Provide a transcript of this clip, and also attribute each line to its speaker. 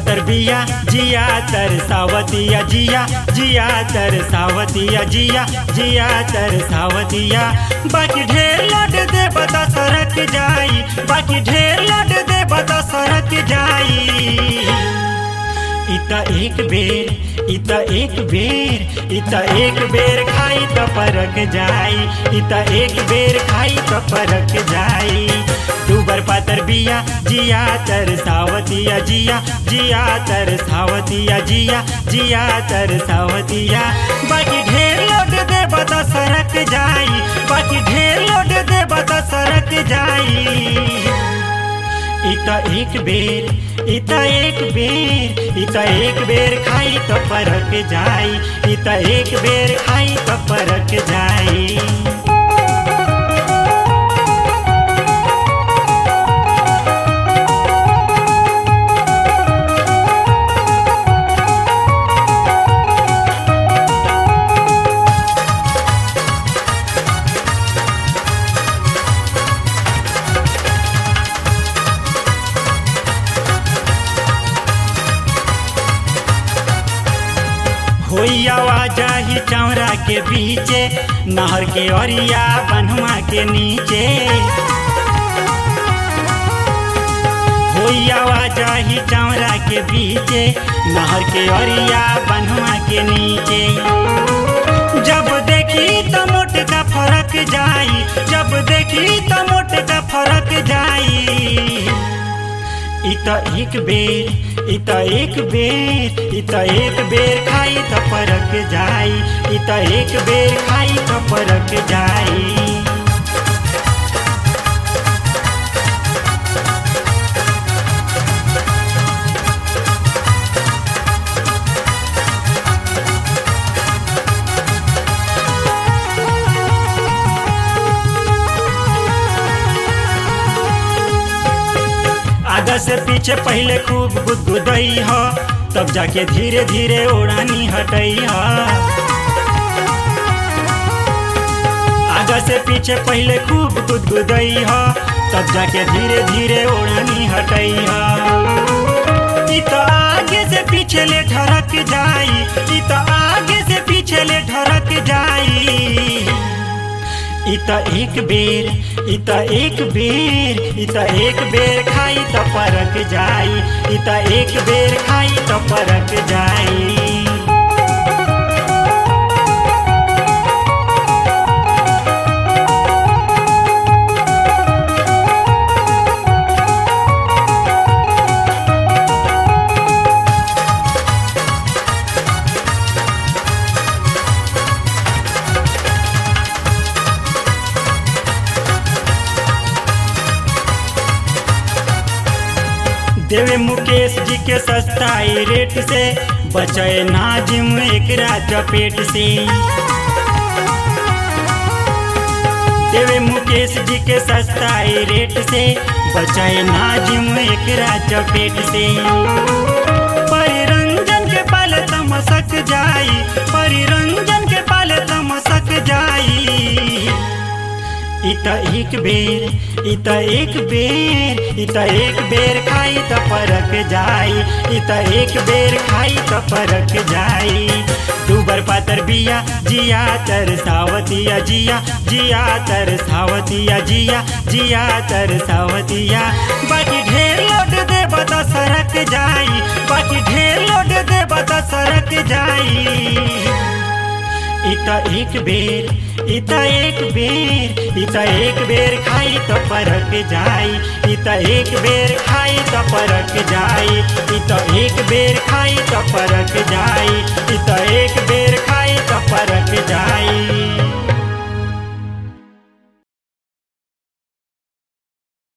Speaker 1: पातर बिया जिया तरसावतिया जिया जिया तरसावतिया जिया जिया तरसावतिया। बाकी ढेर लौट दे बता सरक जाई, बाकी ढेर लौट दे बता सरक जाई। इता एक बेर इता एक बेर इता एक बेर खाई तो परक जाई, इता एक बेर खाई तो परक जाई। दूबर पातर बिया जिया तरसावतिया जिया जिया तरसावतिया जिया जिया तरसावतिया। बाकी ढेर लौट दे बता सरक जाई, बाकी ढेर लौट दे बता सरक जाई। इता एक बेर इता एक बेर इता एक बेर खाई तो परक जाई, इता एक बेर खाई तो परक जाई। होई आवाजा ही चौरा के बीचे, नहर के ओरिया बनवा के नीचे। होई आवाजा ही चौरा के बीचे, नहर के ओरिया बनवा के नीचे। जब देखी तो मोट का फरक जाई, जब देखी तो मोट का फरक जाई। इता एक बेर इता एक बेर इता एक बेर खाई तो परक जाई, इता एक बेर खाई तो परक जाई। आगा से पीछे पहले खूब गुदगुदई हो, तब जाके धीरे धीरे ओढ़ानी हटई हो। आगा से पीछे पहले खूब गुदगुदई हो, तब जाके धीरे धीरे ओढ़ानी हटई हो। इता आगे से पीछे ले ढरक जाई, इता आगे से पीछे ले ढरक जाई। इता एक बेर इता एक बेर इता एक बेर खाई तो परक जाई, इता एक बेर खाई तो परक जाई। देवे मुकेश जी के सस्ताई रेट से, बचे नाजिम एकरा चपेट से। देवे मुकेश जी के सस्ताई रेट से, बचे नाजिम एकरा चपेट से। परिरंजन के पाल तमसक जाई, परिरंजन के पाल तमसक जाई। इता एक बेर इता एक बेर इता एक बेर खाई तो परक जाई, इता एक बेर खाई तो परक जाई। दूबर पातर बिया जिया तरसावतिया जिया जिया तरसावतिया जिया जिया तरसावतिया। बाकी ढेर लौट दे बता सरक जाई, बाकी ढेर लौट दे बता सरक जाई। इता एक बेर इता एक बेर इता एक बेर खाई तो परक जाई, इता एक बेर खाई तो परक जाई, इता एक बेर खाई तो परक जाई, इता एक बेर खाई तो परक जाई।